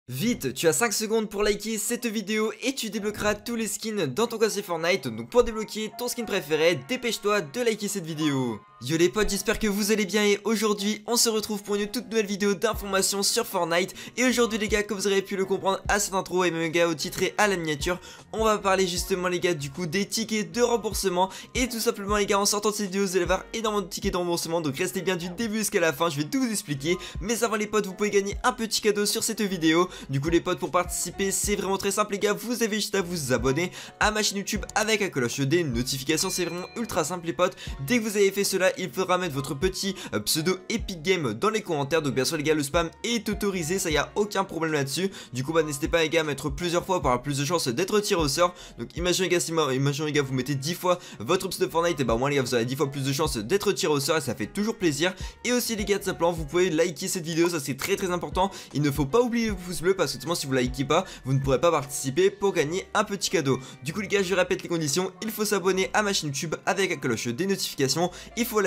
Vite, tu as 5 secondes pour liker cette vidéo et tu débloqueras tous les skins dans ton casier Fortnite. Donc pour débloquer ton skin préféré, dépêche-toi de liker cette vidéo. Yo les potes, j'espère que vous allez bien et aujourd'hui on se retrouve pour une toute nouvelle vidéo d'information sur Fortnite. Et aujourd'hui les gars, comme vous aurez pu le comprendre à cette intro et même les gars au titre et à la miniature, on va parler justement les gars du coup des tickets de remboursement. Et tout simplement les gars, en sortant de cette vidéo vous allez avoir énormément de tickets de remboursement, donc restez bien du début jusqu'à la fin, je vais tout vous expliquer. Mais avant les potes, vous pouvez gagner un petit cadeau sur cette vidéo. Du coup les potes, pour participer c'est vraiment très simple les gars, vous avez juste à vous abonner à ma chaîne YouTube avec la cloche des notifications, c'est vraiment ultra simple les potes. Dès que vous avez fait cela, il faudra mettre votre petit pseudo Epic Game dans les commentaires. Donc bien sûr les gars, le spam est autorisé, ça y a aucun problème là-dessus. Du coup bah n'hésitez pas les gars à mettre plusieurs fois pour avoir plus de chances d'être tiré au sort. Donc imaginez les gars, vous mettez 10 fois votre pseudo Fortnite, et bah au moins les gars vous aurez 10 fois plus de chances d'être tiré au sort et ça fait toujours plaisir. Et aussi les gars, tout simplement vous pouvez liker cette vidéo, ça c'est très important. Il ne faut pas oublier le pouce bleu parce que si vous likez pas, vous ne pourrez pas participer pour gagner un petit cadeau. Du coup les gars, je répète les conditions: il faut s'abonner à ma chaîne YouTube avec la cloche des notifications, il faut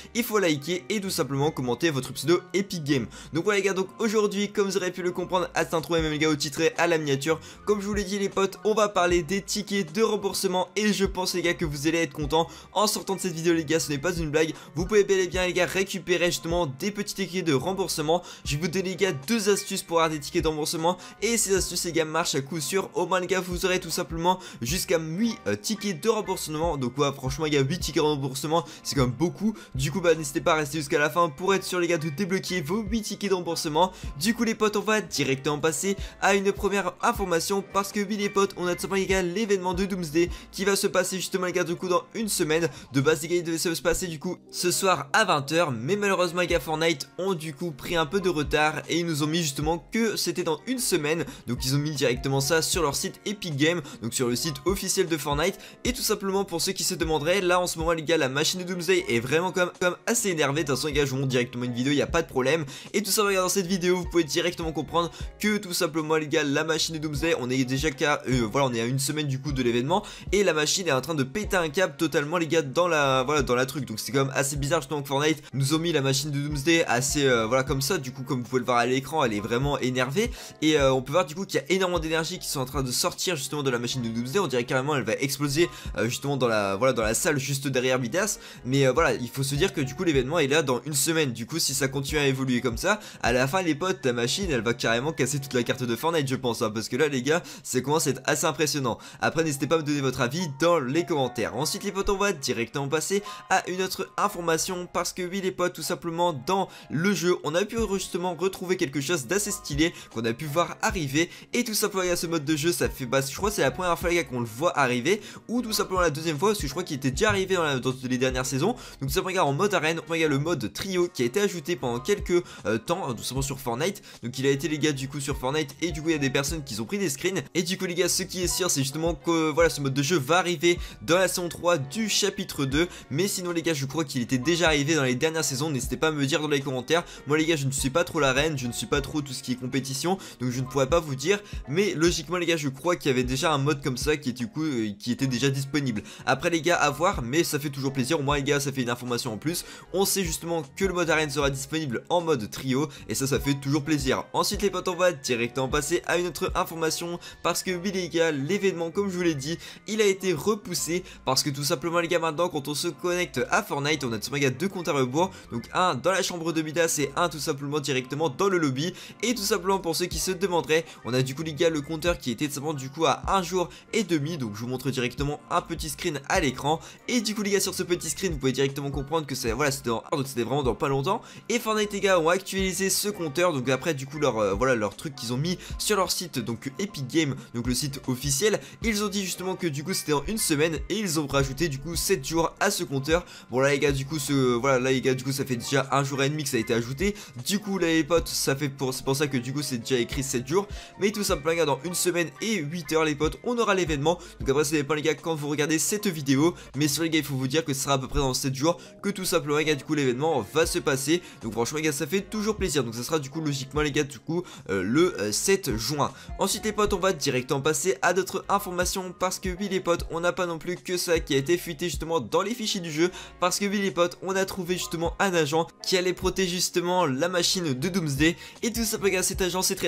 liker et tout simplement commenter votre pseudo Epic Game. Donc voilà les gars, donc aujourd'hui comme vous aurez pu le comprendre à cette intro et même les gars au titre et à la miniature, comme je vous l'ai dit les potes, on va parler des tickets de remboursement. Et je pense les gars que vous allez être contents en sortant de cette vidéo les gars, ce n'est pas une blague. Vous pouvez bel et bien les gars récupérer justement des petits tickets de remboursement. Je vais vous donner les gars deux astuces pour avoir des tickets de remboursement, et ces astuces les gars marchent à coup sûr. Au moins les gars, vous aurez tout simplement jusqu'à 8 tickets de remboursement. Donc ouais, franchement il y a 8 tickets de remboursement, c'est quand même beaucoup. Du coup bah n'hésitez pas à rester jusqu'à la fin pour être sûr les gars de débloquer vos 8 tickets de remboursement. Du coup les potes, on va directement passer à une première information, parce que oui les potes, on a tout simplement les gars l'événement de Doomsday qui va se passer justement les gars du coup dans une semaine. De base les gars, il devait se passer du coup ce soir à 20 h, mais malheureusement les gars Fortnite ont du coup pris un peu de retard et ils nous ont mis justement que c'était dans une semaine. Donc ils ont mis directement ça sur leur site Epic Game, donc sur le site officiel de Fortnite. Et tout simplement pour ceux qui se demanderaient, là en ce moment les gars, la machine de Doomsday est vraiment comme assez énervée. De toute façon les gars, je vous montre directement une vidéo, il n'y a pas de problème. Et tout simplement dans cette vidéo, vous pouvez directement comprendre que tout simplement les gars, la machine de Doomsday, on est déjà voilà, on est à une semaine du coup de l'événement, et la machine est en train de péter un câble totalement les gars dans la truc. Donc c'est quand même assez bizarre justement que Fortnite nous ont mis la machine de Doomsday assez voilà comme ça. Du coup comme vous pouvez le voir à l'écran, elle est vraiment énervée, et on peut voir du coup qu'il y a énormément d'énergie qui sont en train de sortir justement de la machine de Doomsday. On dirait carrément elle va exploser justement dans la salle juste derrière Midas. Mais voilà, il faut se dire que du coup l'événement est là dans une semaine. Du coup si ça continue à évoluer comme ça, à la fin les potes, ta machine elle va carrément casser toute la carte de Fortnite je pense hein, parce que là les gars, ça commence à être assez impressionnant. Après n'hésitez pas à me donner votre avis dans les commentaires. Ensuite les potes, on va directement passer à une autre information, parce que oui les potes, tout simplement dans le jeu on a pu justement retrouver quelque chose d'assez stylé qu'on a pu voir arriver. Et tout simplement il y a ce mode de jeu, ça fait je crois que c'est la première fois les gars qu'on le voit arriver, ou tout simplement la deuxième fois, parce que je crois qu'il était déjà arrivé dans les dernières saisons. Donc tout simplement les gars, en mode arène, il y a le mode trio qui a été ajouté pendant quelques temps tout simplement sur Fortnite. Donc il a été les gars du coup sur Fortnite, et du coup il y a des personnes qui ont pris des screens. Et du coup les gars, ce qui est sûr c'est justement que voilà, ce mode de jeu va arriver dans la saison 3 du chapitre 2. Mais sinon les gars, je crois qu'il était déjà arrivé dans les dernières saisons. N'hésitez pas à me dire dans les commentaires. Moi les gars, je ne suis pas trop l'arène, je ne suis pas trop tout ce qui est compétition, donc je ne pourrais pas vous dire. Mais logiquement les gars, je crois qu'il y avait déjà un mode comme ça qui est du coup qui était déjà disponible. Après les gars, à voir, mais ça fait toujours plaisir. Au moins les gars, ça fait une information en plus. On sait justement que le mode arène sera disponible en mode trio, et ça fait toujours plaisir. Ensuite les potes, on va directement passer à une autre information, parce que oui les gars, l'événement comme je vous l'ai dit, il a été repoussé, parce que tout simplement les gars, maintenant quand on se connecte à Fortnite, on a tout simplement les gars deux comptes à rebours. Donc un dans la chambre de Midas et un tout simplement directement dans le lobby. Et tout simplement pour ceux qui se demanderaient, on a du coup les gars le compteur qui était tout simplement du coup à 1 jour et demi. Donc je vous montre directement un petit screen à l'écran, et du coup les gars, sur ce petit screen vous pouvez directement comprendre que c'est voilà, c'était donc c'était vraiment dans pas longtemps. Et Fortnite les gars ont actualisé ce compteur, donc après du coup leur voilà, leur truc qu'ils ont mis sur leur site, donc Epic Game, donc le site officiel, ils ont dit justement que du coup c'était en une semaine, et ils ont rajouté du coup 7 jours à ce compteur. Bon là les gars, du coup voilà, là les gars, du coup ça fait déjà 1 jour et demi que ça a été ajouté. Du coup là les potes, ça fait c'est pour ça que du coup c'est déjà écrit 7 jours. Mais tout simplement les gars, dans une semaine et 8 heures les potes, on aura l'événement. Donc après ça dépend les gars quand vous regardez cette vidéo, mais sur les gars il faut vous dire que ce sera à peu près dans 7 jours que tout simplement les gars du coup l'événement va se passer. Donc franchement les gars, ça fait toujours plaisir. Donc ça sera du coup logiquement les gars du coup le 7 juin. Ensuite les potes, on va directement passer à d'autres informations, parce que oui les potes, on n'a pas non plus que ça qui a été fuité justement dans les fichiers du jeu. Parce que oui les potes, on a trouvé justement un agent qui allait protéger justement la machine de Doomsday. Et tout ça les gars, cet agent c'est très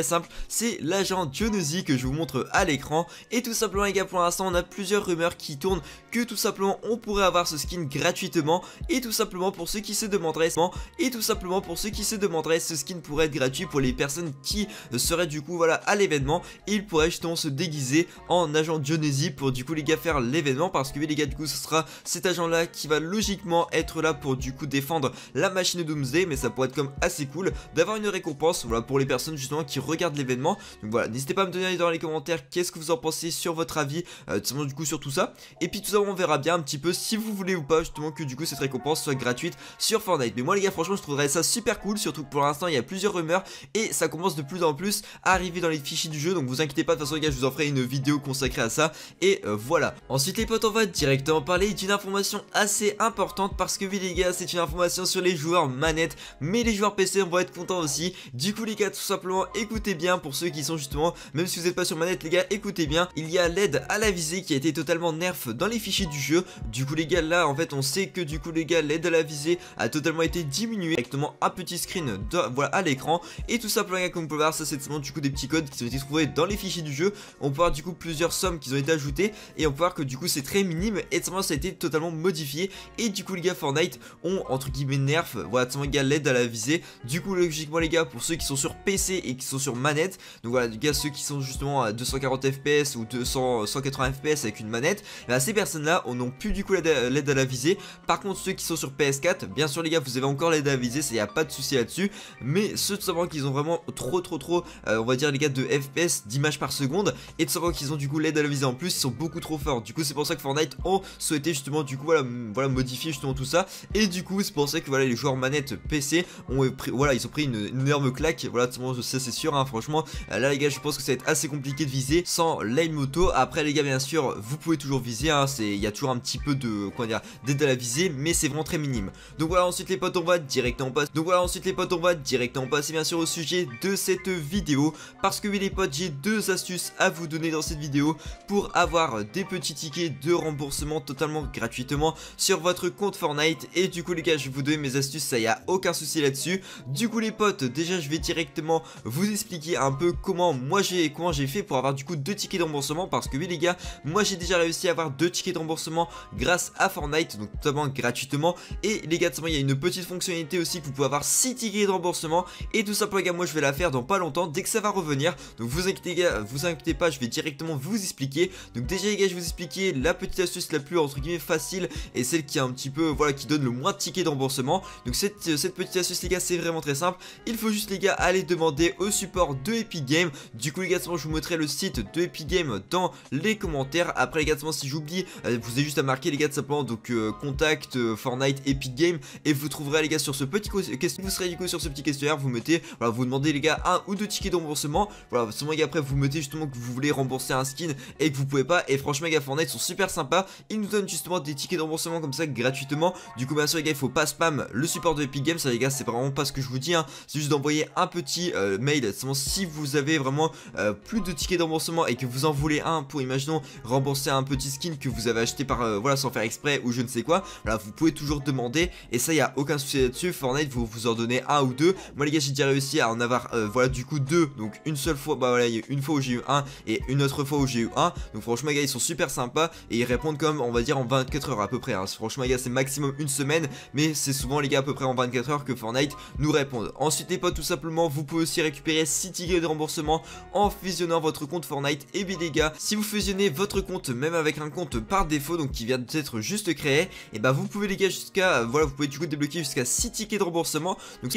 très simple, c'est l'agent Geonosis que je vous montre à l'écran. Et tout simplement les gars, pour l'instant on a plusieurs rumeurs qui tournent que tout simplement on pourrait avoir ce skin gratuitement. Et tout simplement pour ceux qui se demanderaient ce skin pourrait être gratuit pour les personnes qui seraient du coup voilà à l'événement. Il pourrait justement se déguiser en agent Geonosis pour du coup les gars faire l'événement, parce que oui les gars, du coup ce sera cet agent là qui va logiquement être là pour du coup défendre la machine de Doomsday. Mais ça pourrait être comme assez cool d'avoir une récompense voilà pour les personnes justement qui regardent l'événement. Donc voilà, n'hésitez pas à me donner dans les commentaires qu'est-ce que vous en pensez, sur votre avis du coup sur tout ça. Et puis tout ça on verra bien un petit peu si vous voulez ou pas justement que du coup cette récompense soit gratuite sur Fortnite. Mais moi les gars, franchement je trouverais ça super cool, surtout que pour l'instant il y a plusieurs rumeurs et ça commence de plus en plus à arriver dans les fichiers du jeu. Donc vous inquiétez pas, de toute façon les gars, je vous en ferai une vidéo consacrée à ça. Et voilà. Ensuite les potes, on va directement parler d'une information assez importante, parce que oui les gars, c'est une information sur les joueurs manettes, mais les joueurs PC on va être contents aussi. Du coup les gars, tout simplement écoutez bien, pour ceux qui sont justement, même si vous n'êtes pas sur manette les gars, écoutez bien, il y a l'aide à la visée qui a été totalement nerf dans les fichiers du jeu. Du coup les gars, là en fait on sait que du coup les gars, l'aide à la visée a totalement été diminuée, directement un petit screen voilà à l'écran. Et tout simplement les gars, comme vous pouvez voir, ça c'est du coup des petits codes qui ont été trouvés dans les fichiers du jeu. On peut voir du coup plusieurs sommes qui ont été ajoutées et on peut voir que du coup c'est très minime et ça a été totalement modifié. Et du coup les gars, Fortnite ont entre guillemets nerf voilà les gars l'aide à la visée. Du coup logiquement les gars, pour ceux qui sont sur PC et qui sont sur manette, donc voilà les gars, ceux qui sont justement à 240 fps ou 180 fps avec une manette, bah, ces personnes là on n'ont plus du coup l'aide à la visée. Par contre ceux qui sont sur PS4, bien sûr les gars, vous avez encore l'aide à la visée, ça y a pas de souci là-dessus. Mais ceux tout simplement qu'ils ont vraiment trop on va dire les gars de FPS, d'images par seconde, et tout simplement qu'ils ont du coup l'aide à la visée en plus, ils sont beaucoup trop forts. Du coup c'est pour ça que Fortnite ont souhaité justement du coup voilà modifier justement tout ça. Et du coup c'est pour ça que voilà les joueurs manettes PC ont pris, voilà ils ont pris une énorme claque. Voilà tout simplement, ça c'est sûr hein, franchement là les gars, je pense que ça va être assez compliqué de viser sans lane moto. Après les gars, bien sûr vous pouvez toujours viser hein, il y a toujours un petit peu de comment dire d'aide à la visée, mais c'est vraiment très minime. Donc voilà, ensuite les potes on va directement passer bien sûr au sujet de cette vidéo, parce que oui les potes, j'ai deux astuces à vous donner dans cette vidéo pour avoir des petits tickets de remboursement totalement gratuitement sur votre compte Fortnite. Et du coup les gars, je vais vous donner mes astuces, ça y a aucun souci là-dessus. Du coup les potes, déjà je vais directement vous expliquer un peu comment j'ai fait pour avoir du coup 2 tickets de remboursement, parce que oui les gars, moi j'ai déjà réussi à avoir 2 tickets de remboursement grâce à Fortnite, donc totalement gratuitement. Et les gars, il y a une petite fonctionnalité aussi que vous pouvez avoir 6 tickets de remboursement, et tout simplement les gars, moi je vais la faire dans pas longtemps dès que ça va revenir. Donc vous inquiétez pas, je vais directement vous expliquer. Donc déjà les gars, je vais vous expliquer la petite astuce la plus entre guillemets facile et celle qui est un petit peu voilà qui donne le moins de tickets de remboursement. Donc cette petite astuce les gars, c'est vraiment très simple. Il faut juste les gars aller demander au support de Epic Games. Du coup les gars, je vous mettrai le site de Epic Games dans les commentaires. Après les gars, si j'oublie, vous avez juste à marquer les gars simplement donc contact Fortnite Epic Games, et vous trouverez les gars sur ce petit questionnaire. Vous serez du coup sur ce petit questionnaire, vous mettez voilà, vous demandez les gars 1 ou 2 tickets de remboursement. Voilà, seulement les gars, après vous mettez justement que vous voulez rembourser un skin et que vous pouvez pas. Et franchement les gars, Fortnite sont super sympas, ils nous donnent justement des tickets de remboursement comme ça gratuitement. Du coup bien sûr les gars, il faut pas spam le support de Epic Games, ça les gars, c'est vraiment pas ce que je vous dis hein. C'est juste d'envoyer un petit mail seulement si vous avez vraiment plus de tickets de remboursement et que vous en voulez un pour, imaginons, rembourser un petit skin que vous avez acheté par voilà sans faire exprès ou je ne sais quoi. Voilà, vous pouvez toujours demander et ça, il y a aucun souci là-dessus. Fortnite vous en donnez un ou deux. Moi les gars, j'ai déjà réussi à en avoir voilà du coup 2, donc une seule fois, bah voilà, il y a une fois où j'ai eu un et une autre fois où j'ai eu un. Donc franchement les gars, ils sont super sympas et ils répondent comme on va dire en 24 heures à peu près hein. Franchement les gars, c'est maximum une semaine, mais c'est souvent les gars à peu près en 24 heures que Fortnite nous répondent. Ensuite les potes, tout simplement vous pouvez aussi récupérer 6 tickets de remboursement en fusionnant votre compte Fortnite. Et bien les gars, si vous fusionnez votre compte même avec un compte par défaut, donc qui vient d'être juste créé, et bah vous pouvez les gars jusqu'à voilà, vous pouvez du coup débloquer jusqu'à 6 tickets de remboursement.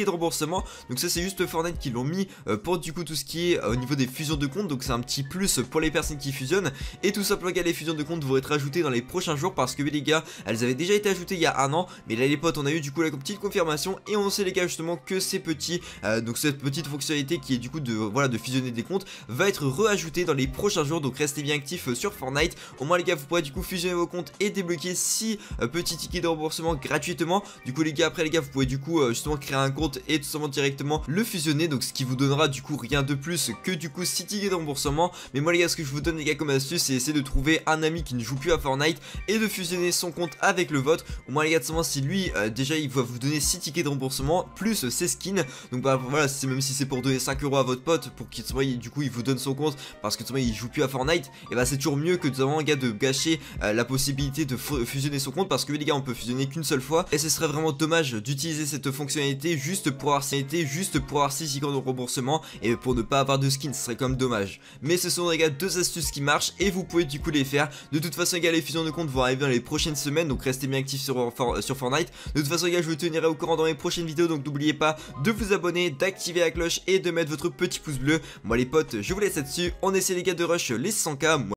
Donc ça c'est juste Fortnite qui l'ont mis pour du coup tout ce qui est au niveau des fusions de comptes. Donc c'est un petit plus pour les personnes qui fusionnent. Et tout simplement les fusions de comptes vont être ajoutées dans les prochains jours, parce que oui les gars, elles avaient déjà été ajoutées il y a un an, mais là les potes, on a eu du coup la petite confirmation et on sait les gars justement que ces petits donc cette petite fonctionnalité qui est du coup de voilà de fusionner des comptes va être reajoutée dans les prochains jours. Donc restez bien actifs sur Fortnite. Au moins les gars, vous pourrez du coup fusionner vos comptes et débloquer 6 petits tickets de remboursement gratuitement. Du coup les gars, après les gars, vous pouvez du coup justement créer un compte et tout simplement directement le fusionner, donc ce qui vous donnera du coup rien de plus que du coup 6 tickets de remboursement. Mais moi les gars, ce que je vous donne les gars comme astuce, c'est essayer de trouver un ami qui ne joue plus à Fortnite et de fusionner son compte avec le vôtre. Au moins les gars, seulement si lui déjà il va vous donner 6 tickets de remboursement plus ses skins. Donc bah voilà, même si c'est pour donner 5€ à votre pote pour qu'il du coup il vous donne son compte parce que il joue plus à Fortnite, et bah c'est toujours mieux que un gars de gâcher la possibilité de fusionner son compte, parce que les gars on peut fusionner qu'une seule fois et ce serait vraiment dommage d'utiliser cette fonctionnalité juste pour avoir 6 icônes de remboursement et pour ne pas avoir de skin, ce serait quand même dommage. Mais ce sont les gars deux astuces qui marchent et vous pouvez du coup les faire. De toute façon les gars, les fusions de compte vont arriver dans les prochaines semaines, donc restez bien actifs sur Fortnite. De toute façon les gars, je vous tiendrai au courant dans mes prochaines vidéos, donc n'oubliez pas de vous abonner, d'activer la cloche et de mettre votre petit pouce bleu. Moi les potes, je vous laisse là-dessus, on essaie les gars de rush les 100K.